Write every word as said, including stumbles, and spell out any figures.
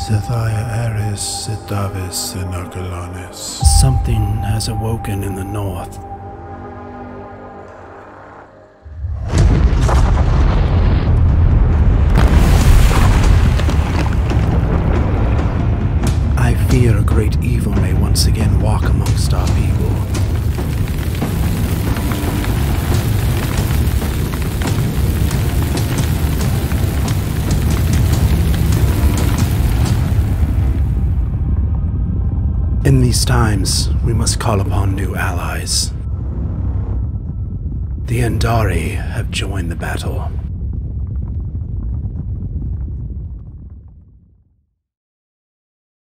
Zethia Eris Sidavis Inoculanis. Something has awoken in the north. I fear a great evil may once again walk amongst our people. In these times, we must call upon new allies. The Andari have joined the battle.